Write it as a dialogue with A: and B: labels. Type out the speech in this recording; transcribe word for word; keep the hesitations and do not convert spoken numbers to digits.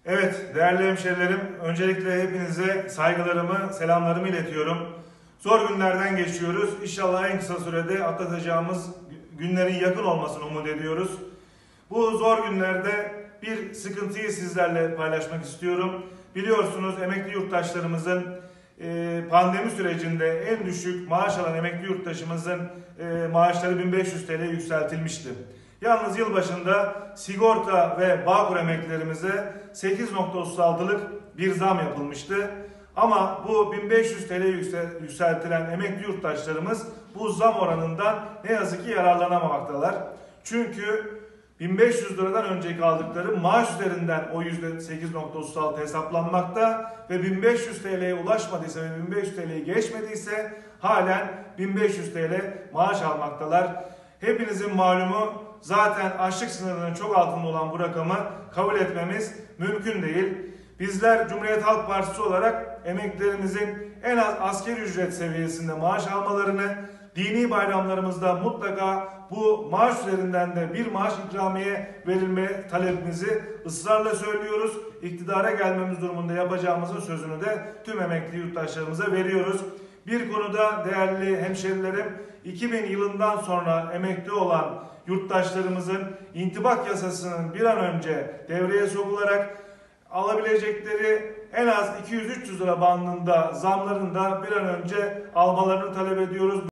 A: Evet değerli hemşerilerim, öncelikle hepinize saygılarımı, selamlarımı iletiyorum. Zor günlerden geçiyoruz. İnşallah en kısa sürede atlatacağımız günlerin yakın olmasını umut ediyoruz. Bu zor günlerde bir sıkıntıyı sizlerle paylaşmak istiyorum. Biliyorsunuz emekli yurttaşlarımızın pandemi sürecinde en düşük maaş alan emekli yurttaşımızın maaşları bin beş yüz TL yükseltilmişti. Yalnız yılbaşında sigorta ve Bağkur emeklilerimize sekiz nokta otuz altılık bir zam yapılmıştı. Ama bu bin beş yüz TL yükseltilen emekli yurttaşlarımız bu zam oranından ne yazık ki yararlanamamaktalar. Çünkü bin beş yüz liradan önceki aldıkları maaş üzerinden o yüzde sekiz nokta otuz altı hesaplanmakta ve bin beş yüz TL'ye ulaşmadıysa ve bin beş yüz TL'yi geçmediyse halen bin beş yüz TL maaş almaktalar. Hepinizin malumu zaten açlık sınırının çok altında olan bu rakamı kabul etmemiz mümkün değil. Bizler Cumhuriyet Halk Partisi olarak emeklilerimizin en az asgari ücret seviyesinde maaş almalarını, dini bayramlarımızda mutlaka bu maaş üzerinden de bir maaş ikramiye verilme talebimizi ısrarla söylüyoruz. İktidara gelmemiz durumunda yapacağımızın sözünü de tüm emekli yurttaşlarımıza veriyoruz. Bir konuda değerli hemşerilerim, iki bin yılından sonra emekli olan yurttaşlarımızın intibak yasasının bir an önce devreye sokularak alabilecekleri en az iki yüz üç yüz lira bandında zamlarını da bir an önce almalarını talep ediyoruz.